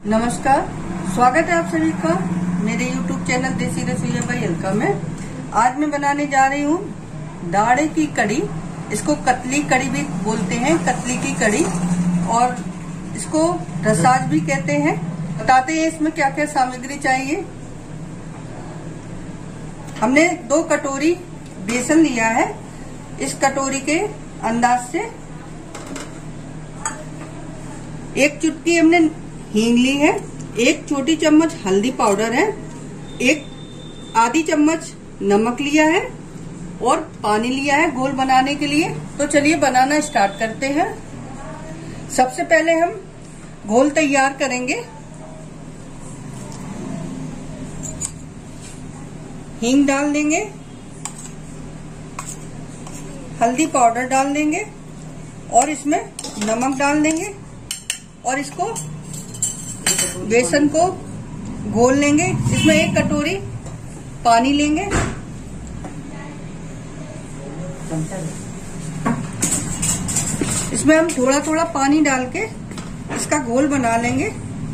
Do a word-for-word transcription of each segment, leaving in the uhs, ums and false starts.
नमस्कार, स्वागत है आप सभी का मेरे YouTube चैनल देसी रसोइया बाई अलका में। आज मैं बनाने जा रही हूँ दाढ़े की कड़ी। इसको कतली कड़ी भी बोलते हैं, कतली की कड़ी, और इसको रसाज भी कहते हैं। बताते हैं इसमें क्या क्या सामग्री चाहिए। हमने दो कटोरी बेसन लिया है, इस कटोरी के अंदाज से। एक चुटकी हमने हींग ली है, एक छोटी चम्मच हल्दी पाउडर है, एक आधी चम्मच नमक लिया है और पानी लिया है घोल बनाने के लिए। तो चलिए बनाना स्टार्ट करते हैं। सबसे पहले हम घोल तैयार करेंगे। हींग डाल देंगे, हल्दी पाउडर डाल देंगे और इसमें नमक डाल देंगे और इसको बेसन को घोल लेंगे। इसमें एक कटोरी पानी लेंगे, इसमें हम थोड़ा थोड़ा पानी डाल के इसका घोल बना लेंगे।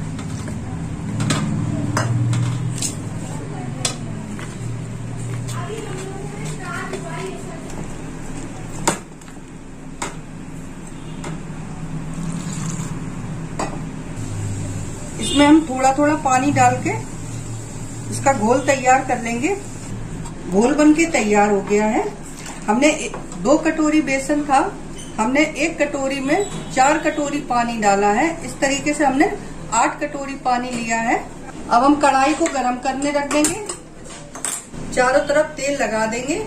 इसमें हम थोड़ा थोड़ा पानी डाल के इसका घोल तैयार कर लेंगे। घोल बनके तैयार हो गया है। हमने दो कटोरी बेसन था, हमने एक कटोरी में चार कटोरी पानी डाला है। इस तरीके से हमने आठ कटोरी पानी लिया है। अब हम कढ़ाई को गरम करने रख देंगे। चारों तरफ तेल लगा देंगे।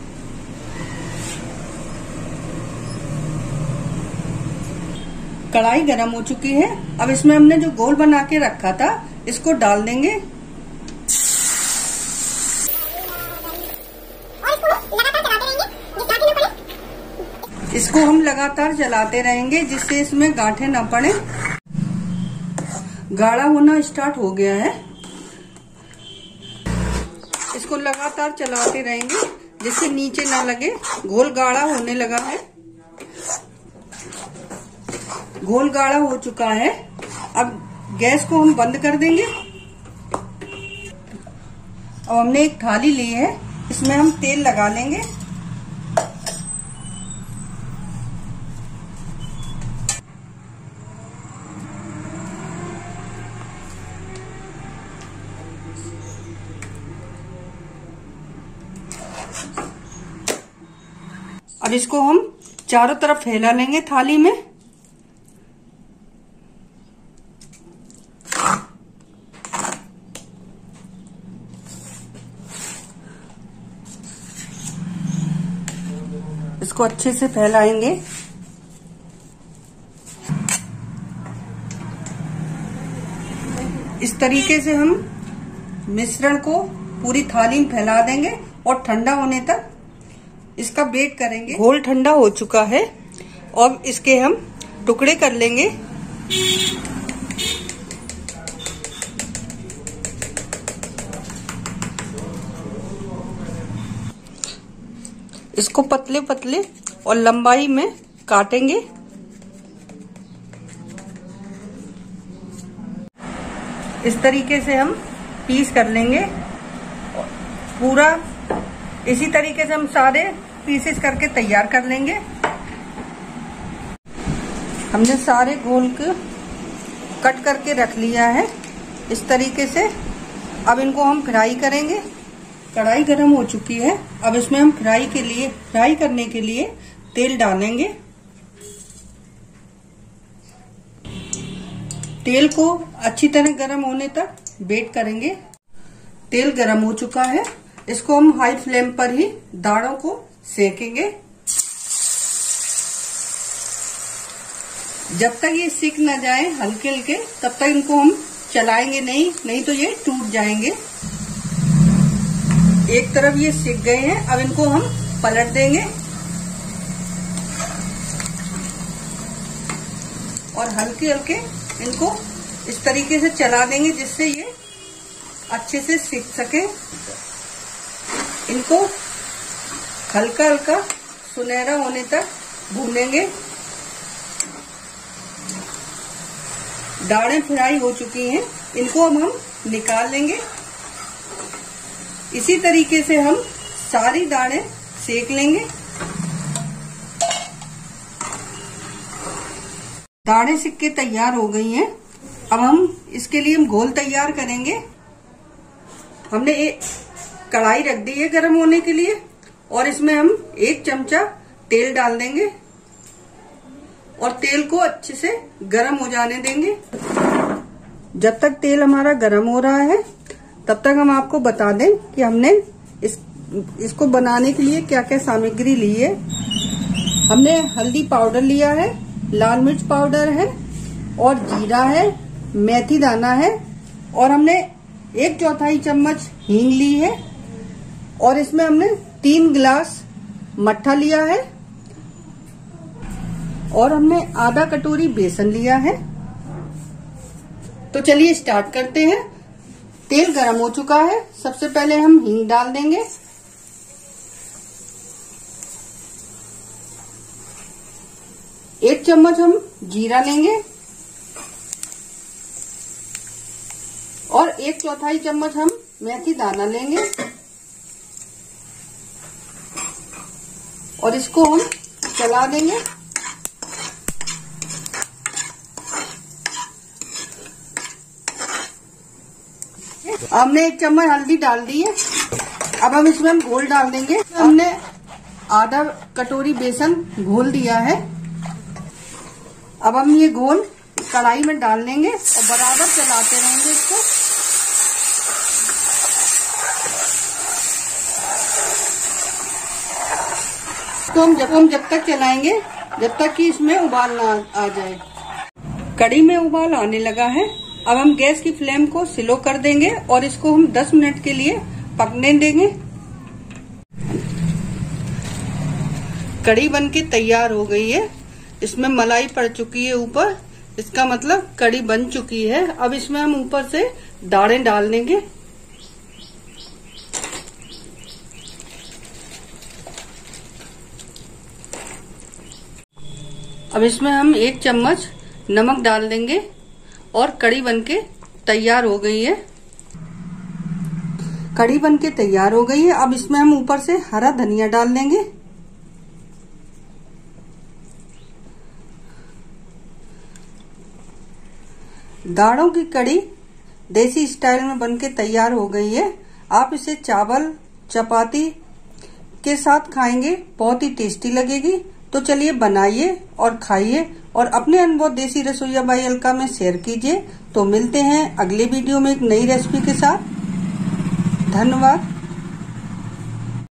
कढ़ाई गरम हो चुकी है। अब इसमें हमने जो घोल बना के रखा था इसको डाल देंगे। इसको हम लगातार चलाते रहेंगे जिससे इसमें गांठें न पड़े। गाढ़ा होना स्टार्ट हो गया है। इसको लगातार चलाते रहेंगे जिससे नीचे ना लगे। घोल गाढ़ा होने लगा है। घोल गाढ़ा हो चुका है। अब गैस को हम बंद कर देंगे। अब हमने एक थाली ली है, इसमें हम तेल लगा लेंगे। अब इसको हम चारों तरफ फैला लेंगे थाली में। इसको अच्छे से फैलाएंगे। इस तरीके से हम मिश्रण को पूरी थाली में फैला देंगे और ठंडा होने तक इसका वेट करेंगे। घोल ठंडा हो चुका है और इसके हम टुकड़े कर लेंगे। इसको पतले पतले और लंबाई में काटेंगे। इस तरीके से हम पीस कर लेंगे। पूरा इसी तरीके से हम सारे पीसेस करके तैयार कर लेंगे। हमने सारे घोल को कट करके रख लिया है इस तरीके से। अब इनको हम फ्राई करेंगे। कढ़ाई गरम हो चुकी है। अब इसमें हम फ्राई के लिए फ्राई करने के लिए तेल डालेंगे। तेल को अच्छी तरह गरम होने तक वेट करेंगे। तेल गरम हो चुका है। इसको हम हाई फ्लेम पर ही दाढ़ों को सेकेंगे जब तक ये सिक न जाए हल्के हल्के, तब तक इनको हम चलाएंगे नहीं, नहीं तो ये टूट जाएंगे। एक तरफ ये सिक गए हैं। अब इनको हम पलट देंगे और हल्के हल्के इनको इस तरीके से चला देंगे जिससे ये अच्छे से सिक सके। इनको हल्का हल्का सुनहरा होने तक भूनेंगे। दालें फ्राई हो चुकी हैं, इनको हम हम निकाल लेंगे। इसी तरीके से हम सारी दालें सेक लेंगे। दालें सिक के तैयार हो गई हैं। अब हम इसके लिए हम घोल तैयार करेंगे। हमने एक कढ़ाई रख दी है गर्म होने के लिए और इसमें हम एक चमचा तेल डाल देंगे और तेल को अच्छे से गर्म हो जाने देंगे। जब तक तेल हमारा गर्म हो रहा है तब तक हम आपको बता दें कि हमने इस इसको बनाने के लिए क्या क्या सामग्री ली है। हमने हल्दी पाउडर लिया है, लाल मिर्च पाउडर है और जीरा है, मेथी दाना है और हमने एक चौथाई चम्मच हींग ली है और इसमें हमने तीन गिलास मट्ठा लिया है और हमने आधा कटोरी बेसन लिया है। तो चलिए स्टार्ट करते हैं। तेल गरम हो चुका है। सबसे पहले हम हींग डाल देंगे। एक चम्मच हम जीरा लेंगे और एक चौथाई चम्मच हम मेथी दाना लेंगे और इसको हम चला देंगे। हमने एक चम्मच हल्दी डाल दी है। अब हम इसमें हम घोल डाल देंगे। हमने आधा कटोरी बेसन घोल दिया है। अब हम ये घोल कढ़ाई में डाल देंगे और बराबर चलाते रहेंगे इसको। तो हम जब हम जब तक चलाएंगे जब तक कि इसमें उबाल ना आ जाए। कढ़ी में उबाल आने लगा है। अब हम गैस की फ्लेम को स्लो कर देंगे और इसको हम दस मिनट के लिए पकने देंगे। कढ़ी बनके तैयार हो गई है। इसमें मलाई पड़ चुकी है ऊपर, इसका मतलब कढ़ी बन चुकी है। अब इसमें हम ऊपर से दालें डाल देंगे। अब इसमें हम एक चम्मच नमक डाल देंगे और कढ़ी बनके तैयार हो गई है। कढ़ी बनके तैयार हो गई है। अब इसमें हम ऊपर से हरा धनिया डाल देंगे। दालों की कढ़ी देसी स्टाइल में बनके तैयार हो गई है। आप इसे चावल चपाती के साथ खाएंगे, बहुत ही टेस्टी लगेगी। तो चलिए बनाइए और खाइए और अपने अनुभव देसी रसोइया बाई अलका में शेयर कीजिए। तो मिलते हैं अगले वीडियो में एक नई रेसिपी के साथ। धन्यवाद।